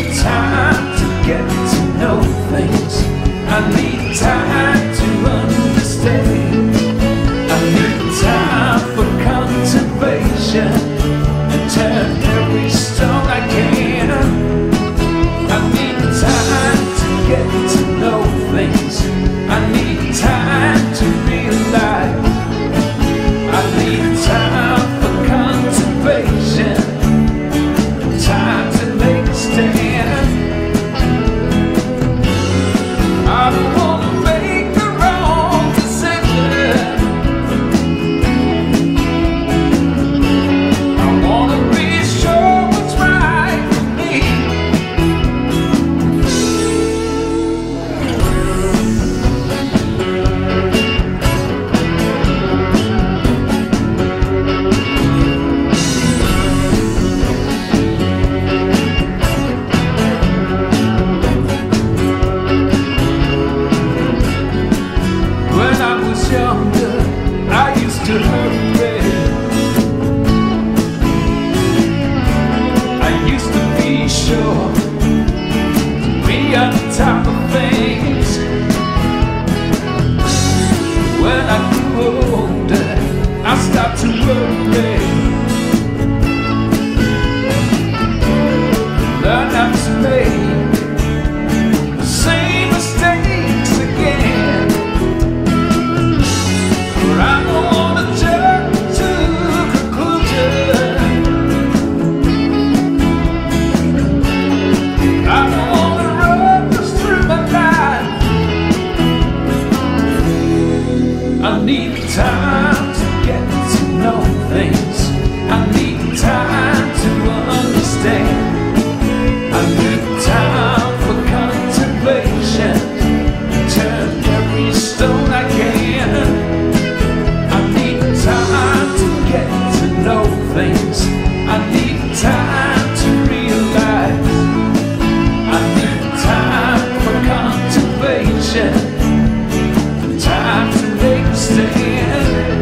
time to get to know things. I need time to understand. I need time for contemplation and turn every stone I can. I need time to get to know things. I need time to realize. I need time for contemplation, time to make a stand. I don't wanna make the wrong decision. I wanna be sure what's right for me. When I was younger, I used to hurry. I used to be sure to be on top of things. When I grew older, I stopped to worry. Learned not to make the same mistakes again. I don't wanna jump to conclusion. I don't wanna rush through my life. I need time to get to know things. I need time to understand. I need time for contemplation. Turn every stone I can. I need time to get to know things. I need time to realize. I need time for contemplation, time to make a stand.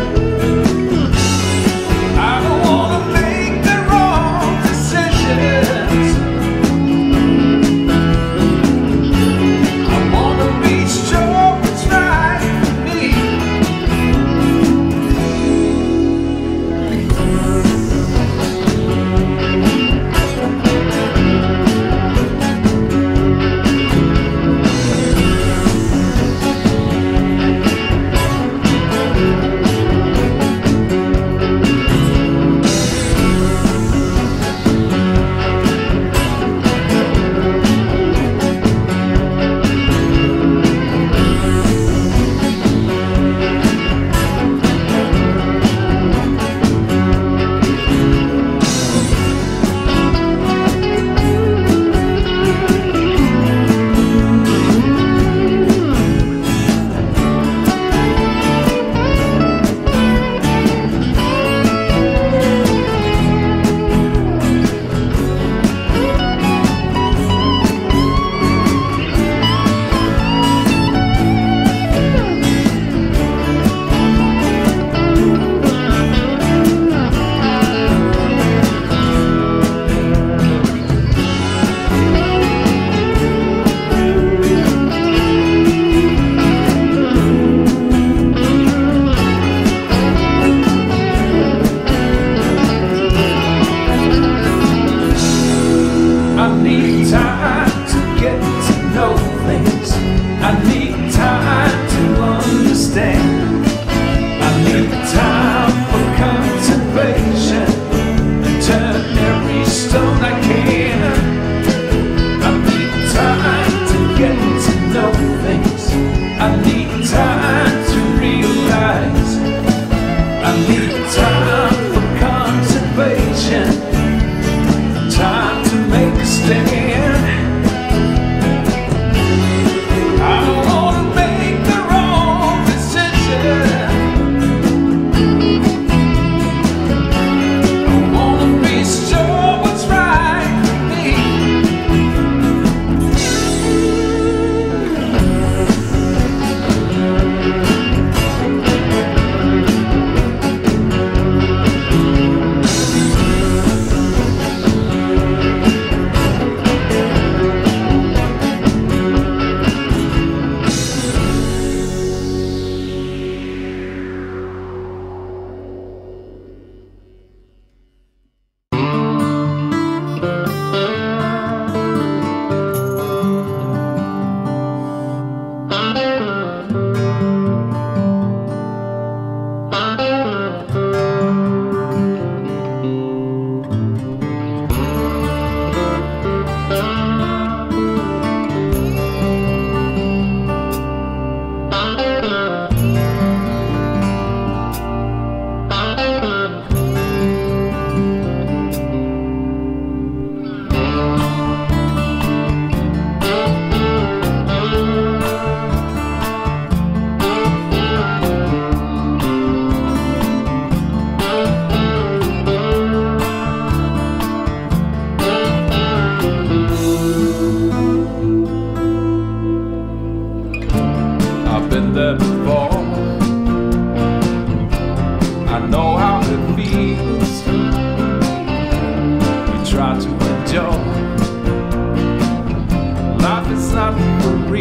I don't wanna make the wrong decisions. I wanna be sure what's right for me.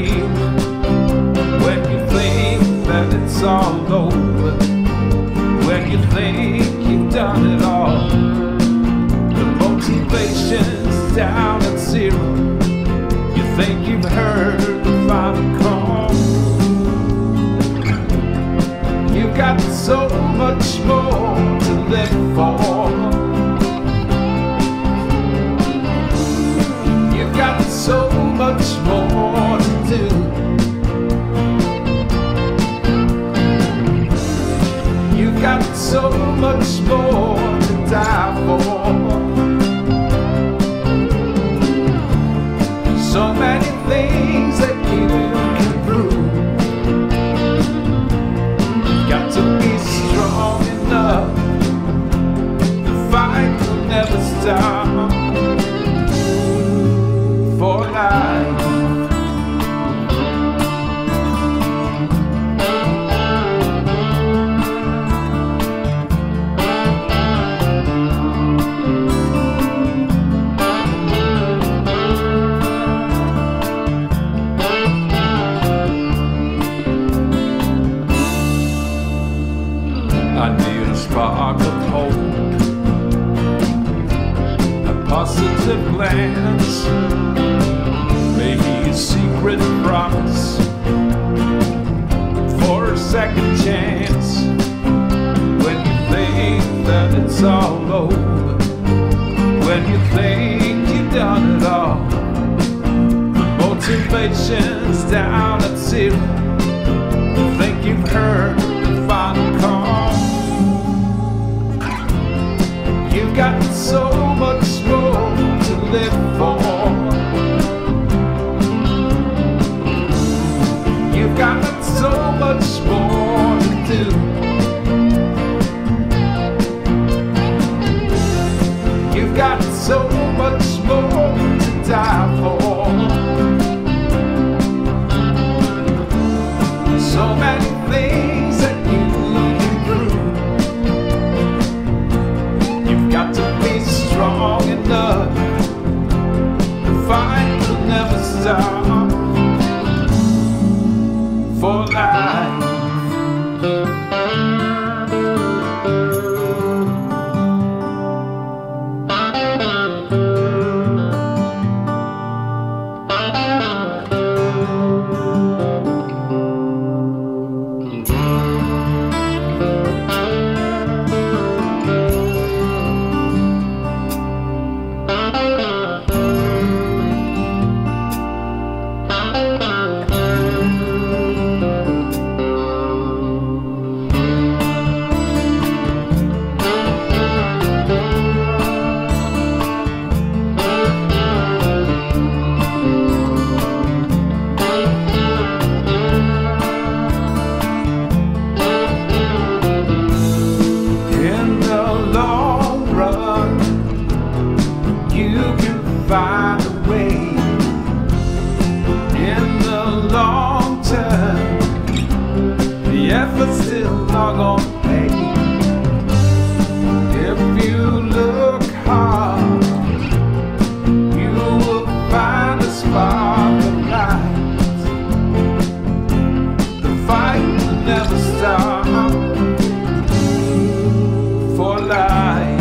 feel when you think that it's all over, when you think you've done it all. The motivation's down at zero. You think you've heard the final call. You've got so much more to live for. You've got so much more to do. You've got so much more to die for. So many things that you can prove. You've got to be strong enough. The fight will never stop. For life. I need a spark of hope, a positive glance, maybe a secret promise for a second chance. When you think that it's all over, when you think you've done it all, the motivation's down at zero. You think you've heard the final call. You've got so much more to live for. You've got so much more to do. You've got so much more to die for. So many things that you can prove. You've got to be strong enough. The fight will never stop. For life. Find a way. In the long term, the effort's still not gonna pay. If you look hard, you will find a spark of light. The fight will never stop. For life.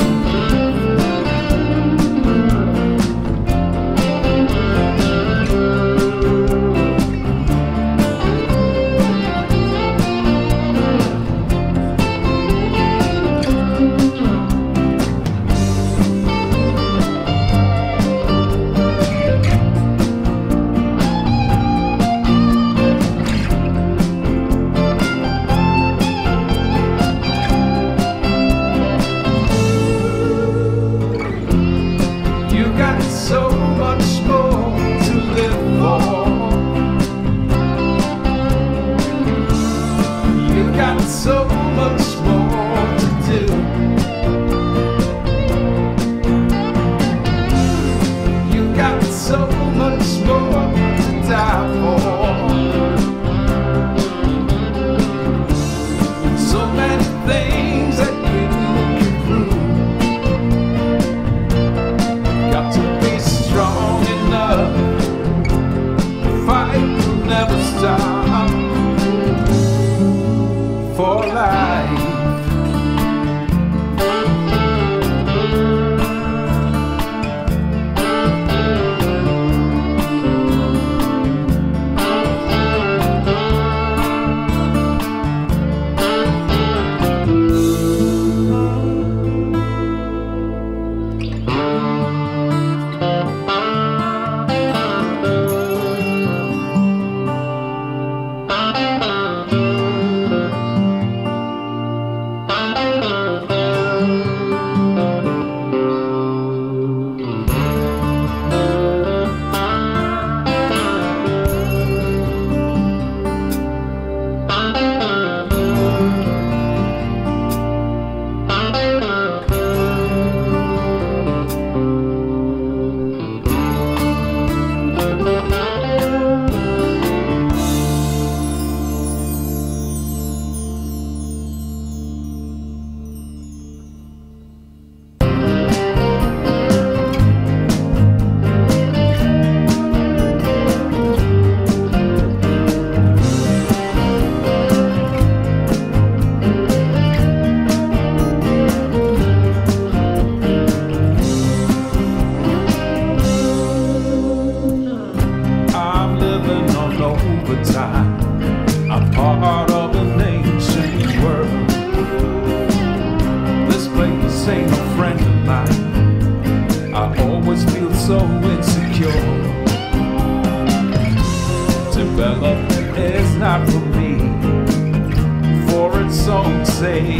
So much more to live for. You got so much more to do. You got so much more to die for. So many things that you can prove. Got to strong enough. The fight will never so insecure. Develop is not for me, for its own sake.